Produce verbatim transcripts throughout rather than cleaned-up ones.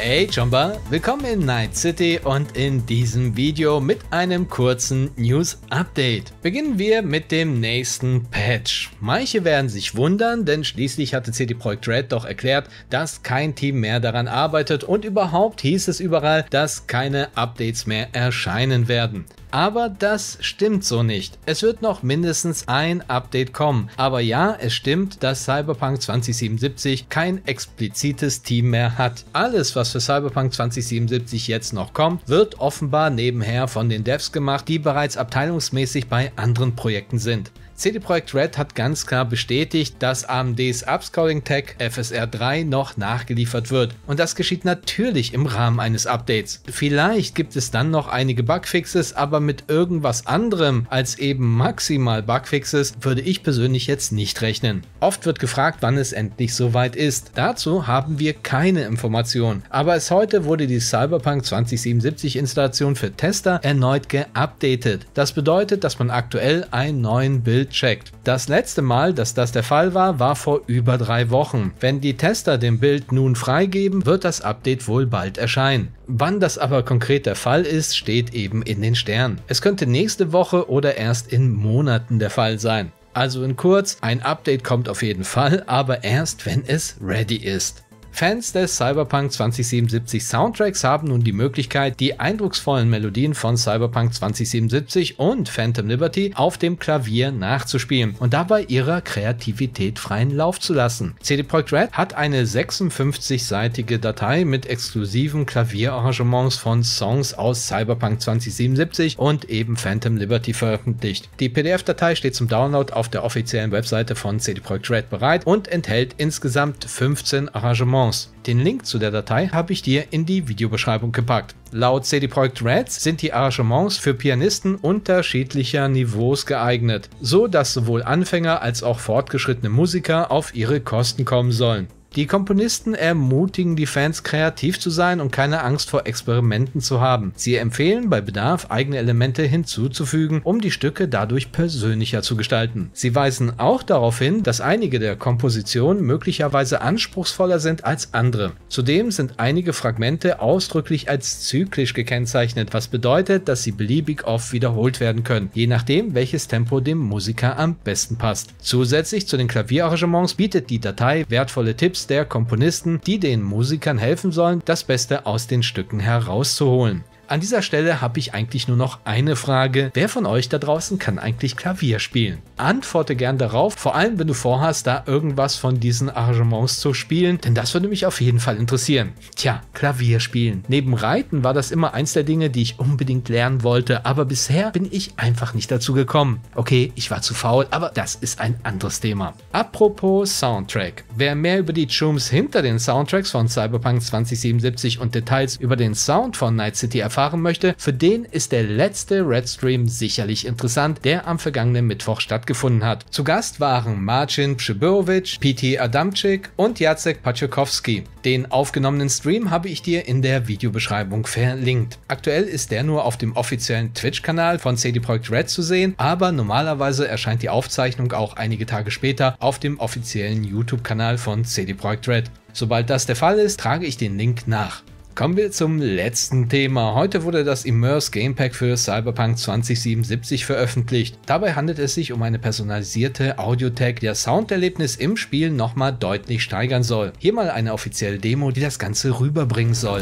Hey Jumba, willkommen in Night City und in diesem Video mit einem kurzen News-Update. Beginnen wir mit dem nächsten Patch. Manche werden sich wundern, denn schließlich hatte C D Projekt Red doch erklärt, dass kein Team mehr daran arbeitet und überhaupt hieß es überall, dass keine Updates mehr erscheinen werden. Aber das stimmt so nicht. Es wird noch mindestens ein Update kommen. Aber ja, es stimmt, dass Cyberpunk zwanzig siebenundsiebzig kein explizites Team mehr hat. Alles, was für Cyberpunk zwanzig siebenundsiebzig jetzt noch kommt, wird offenbar nebenher von den Devs gemacht, die bereits abteilungsmäßig bei anderen Projekten sind. C D Projekt Red hat ganz klar bestätigt, dass A M Ds Upscaling-Tech F S R drei noch nachgeliefert wird. Und das geschieht natürlich im Rahmen eines Updates. Vielleicht gibt es dann noch einige Bugfixes, aber mit irgendwas anderem als eben maximal Bugfixes würde ich persönlich jetzt nicht rechnen. Oft wird gefragt, wann es endlich soweit ist. Dazu haben wir keine Informationen. Aber erst heute wurde die Cyberpunk zwanzig siebenundsiebzig Installation für Tester erneut geupdatet. Das bedeutet, dass man aktuell einen neuen Bild checkt. Das letzte Mal, dass das der Fall war, war vor über drei Wochen. Wenn die Tester den Bild nun freigeben, wird das Update wohl bald erscheinen. Wann das aber konkret der Fall ist, steht eben in den Sternen. Es könnte nächste Woche oder erst in Monaten der Fall sein. Also in kurz, ein Update kommt auf jeden Fall, aber erst wenn es ready ist. Fans des Cyberpunk zwanzig siebenundsiebzig Soundtracks haben nun die Möglichkeit, die eindrucksvollen Melodien von Cyberpunk zwanzig siebenundsiebzig und Phantom Liberty auf dem Klavier nachzuspielen und dabei ihrer Kreativität freien Lauf zu lassen. C D Projekt Red hat eine sechsundfünfzigseitige Datei mit exklusiven Klavierarrangements von Songs aus Cyberpunk zwanzig siebenundsiebzig und eben Phantom Liberty veröffentlicht. Die P D F-Datei steht zum Download auf der offiziellen Webseite von C D Projekt Red bereit und enthält insgesamt fünfzehn Arrangements. Den Link zu der Datei habe ich dir in die Videobeschreibung gepackt. Laut C D Projekt Red sind die Arrangements für Pianisten unterschiedlicher Niveaus geeignet, so dass sowohl Anfänger als auch fortgeschrittene Musiker auf ihre Kosten kommen sollen. Die Komponisten ermutigen die Fans, kreativ zu sein und keine Angst vor Experimenten zu haben. Sie empfehlen bei Bedarf, eigene Elemente hinzuzufügen, um die Stücke dadurch persönlicher zu gestalten. Sie weisen auch darauf hin, dass einige der Kompositionen möglicherweise anspruchsvoller sind als andere. Zudem sind einige Fragmente ausdrücklich als zyklisch gekennzeichnet, was bedeutet, dass sie beliebig oft wiederholt werden können, je nachdem, welches Tempo dem Musiker am besten passt. Zusätzlich zu den Klavierarrangements bietet die Datei wertvolle Tipps der Komponisten, die den Musikern helfen sollen, das Beste aus den Stücken herauszuholen. An dieser Stelle habe ich eigentlich nur noch eine Frage. Wer von euch da draußen kann eigentlich Klavier spielen? Antworte gern darauf, vor allem wenn du vorhast, da irgendwas von diesen Arrangements zu spielen, denn das würde mich auf jeden Fall interessieren. Tja, Klavier spielen. Neben Reiten war das immer eins der Dinge, die ich unbedingt lernen wollte, aber bisher bin ich einfach nicht dazu gekommen. Okay, ich war zu faul, aber das ist ein anderes Thema. Apropos Soundtrack. Wer mehr über die Chums hinter den Soundtracks von Cyberpunk zwanzig siebenundsiebzig und Details über den Sound von Night City erfahren möchte, für den ist der letzte Red Stream sicherlich interessant, der am vergangenen Mittwoch stattgefunden hat. Zu Gast waren Marcin Przybyłowicz, P T Adamczyk und Jacek Paciorkowski. Den aufgenommenen Stream habe ich dir in der Videobeschreibung verlinkt. Aktuell ist der nur auf dem offiziellen Twitch-Kanal von C D Projekt Red zu sehen, aber normalerweise erscheint die Aufzeichnung auch einige Tage später auf dem offiziellen YouTube-Kanal von C D Projekt Red. Sobald das der Fall ist, trage ich den Link nach. Kommen wir zum letzten Thema. Heute wurde das Immerse Game Pack für Cyberpunk zwanzig siebenundsiebzig veröffentlicht. Dabei handelt es sich um eine personalisierte Audio-Tag, die das Sounderlebnis im Spiel nochmal deutlich steigern soll. Hier mal eine offizielle Demo, die das Ganze rüberbringen soll.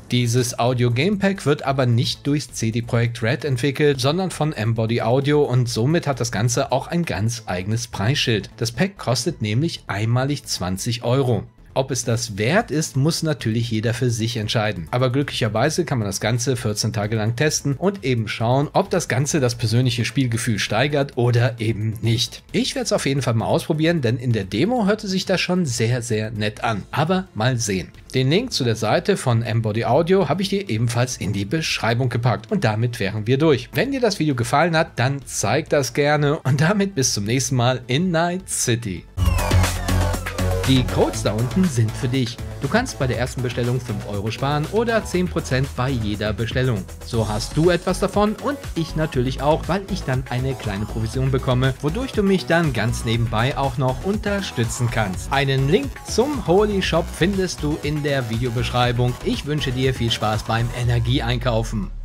Dieses Audio Gamepack wird aber nicht durch C D Projekt Red entwickelt, sondern von Embody Audio und somit hat das Ganze auch ein ganz eigenes Preisschild. Das Pack kostet nämlich einmalig zwanzig Euro. Ob es das wert ist, muss natürlich jeder für sich entscheiden. Aber glücklicherweise kann man das Ganze vierzehn Tage lang testen und eben schauen, ob das Ganze das persönliche Spielgefühl steigert oder eben nicht. Ich werde es auf jeden Fall mal ausprobieren, denn in der Demo hörte sich das schon sehr, sehr nett an. Aber mal sehen. Den Link zu der Seite von Embody Audio habe ich dir ebenfalls in die Beschreibung gepackt. Und damit wären wir durch. Wenn dir das Video gefallen hat, dann zeig das gerne und damit bis zum nächsten Mal in Night City. Die Codes da unten sind für dich. Du kannst bei der ersten Bestellung fünf Euro sparen oder zehn Prozent bei jeder Bestellung. So hast du etwas davon und ich natürlich auch, weil ich dann eine kleine Provision bekomme, wodurch du mich dann ganz nebenbei auch noch unterstützen kannst. Einen Link zum Holy Shop findest du in der Videobeschreibung. Ich wünsche dir viel Spaß beim Energieeinkaufen.